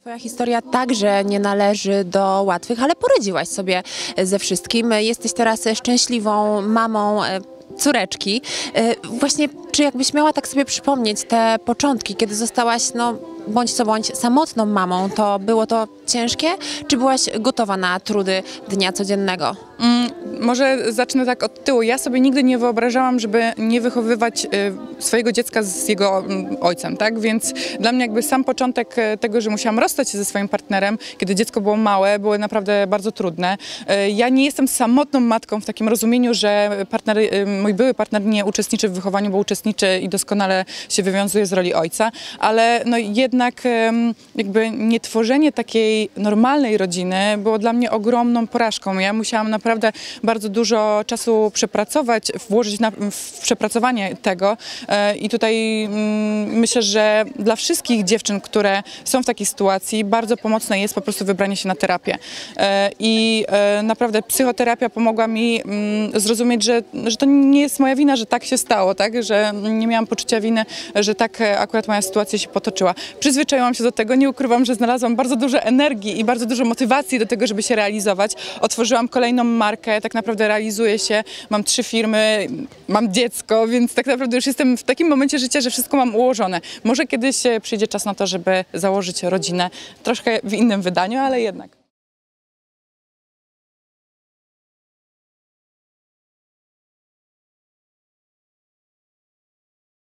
Twoja historia także nie należy do łatwych, ale poradziłaś sobie ze wszystkim. Jesteś teraz szczęśliwą mamą córeczki. Właśnie, czy jakbyś miała tak sobie przypomnieć te początki, kiedy zostałaś, no, bądź co bądź samotną mamą, to było to ciężkie, czy byłaś gotowa na trudy dnia codziennego? Może zacznę tak od tyłu. Ja sobie nigdy nie wyobrażałam, żeby nie wychowywać swojego dziecka z jego ojcem, tak? Więc dla mnie jakby sam początek tego, że musiałam rozstać się ze swoim partnerem, kiedy dziecko było małe, były naprawdę bardzo trudne. Ja nie jestem samotną matką w takim rozumieniu, że mój były partner nie uczestniczy w wychowaniu, bo uczestniczy i doskonale się wywiązuje z roli ojca, ale no jednak jakby nietworzenie takiej normalnej rodziny było dla mnie ogromną porażką. Ja musiałam naprawdę bardzo dużo czasu przepracować, włożyć w przepracowanie tego i tutaj myślę, że dla wszystkich dziewczyn, które są w takiej sytuacji, bardzo pomocne jest po prostu wybranie się na terapię. I naprawdę psychoterapia pomogła mi zrozumieć, że to nie jest moja wina, że tak się stało, tak? Że nie miałam poczucia winy, że tak akurat moja sytuacja się potoczyła. Przyzwyczaiłam się do tego, nie ukrywam, że znalazłam bardzo dużo energii i bardzo dużo motywacji do tego, żeby się realizować. Otworzyłam kolejną markę, tak naprawdę realizuję się, mam 3 firmy, mam dziecko, więc tak naprawdę już jestem w takim momencie życia, że wszystko mam ułożone. Może kiedyś przyjdzie czas na to, żeby założyć rodzinę, troszkę w innym wydaniu, ale jednak.